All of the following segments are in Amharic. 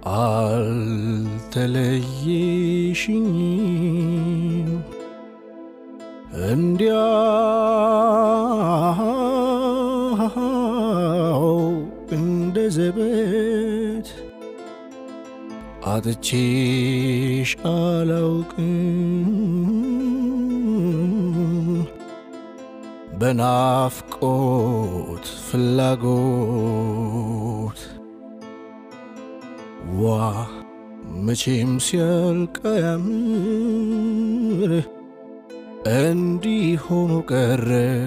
አልተለየሽኝም እንዲያው እንደ ዘበት አጥቼሽ አላውቅም በናፍቆት ፍላጎት ዋ መቼም ሲያልቅ አያምር እንዲህ ሆኖ ቀረ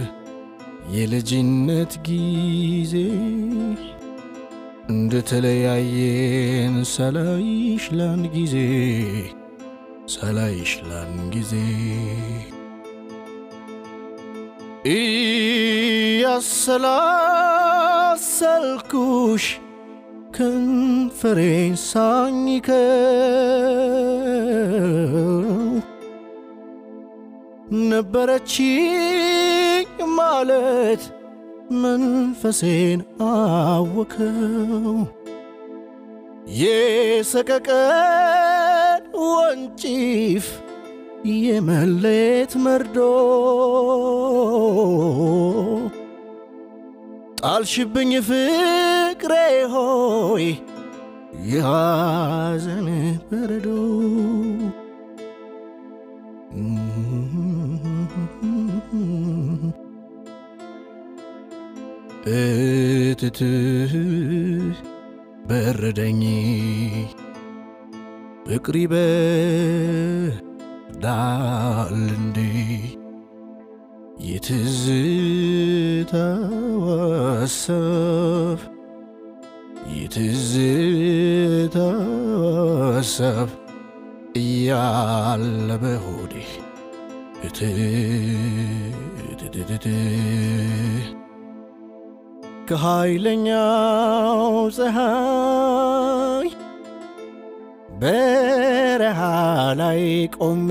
የልጅነት ጊዜ እንደተለያየን ሳላይሽ ላን ጊዜ እያሰላሰልኩሽ ከንፈሬን ሳኝከው ነበረችኝ ማለት መንፈሴን አወከው የሰቀቀን ወንጭፍ የመለየት መርዶ ጣልሽብኝ ፍቅሬ ሆይ የሐዘን በረዶ እትት በረደኝ ፍቅሪ በዳል እንዴ የትዝታው ሐሳብ እያለ በሆዴ ከኃይለኛው ፀሐይ በረሃ ላይ ቆሜ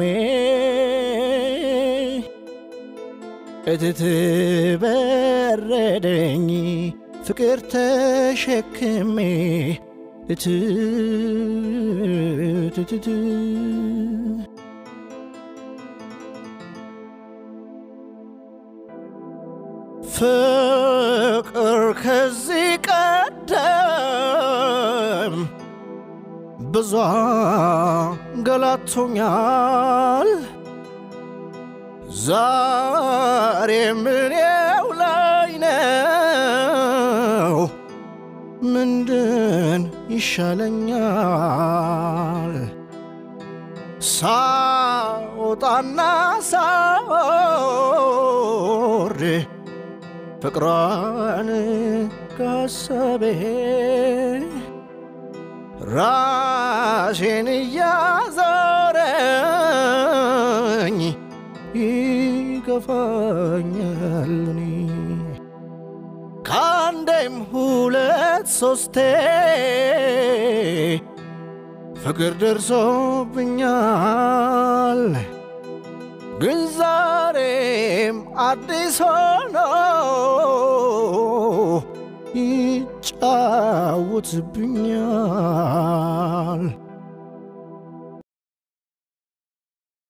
እትት በረደኝ ፍቅር ተሸክሜ እትት ፍቅር ከዚህ ቀደም ብዙ ገላቶኛል ዛሬ ምኔው ላይ ነው ምንድን ይሻለኛል ሳወጣና ሳወርድ ፍቅሯን ካሰቤ ራሴን እያዞረኝ ይከፋኛል ከአንዴም ሁለት ሶስቴ ፍቅር ደርሶብኛል ግን ዛሬም አዲስ ሆኖ ይጫወትብኛል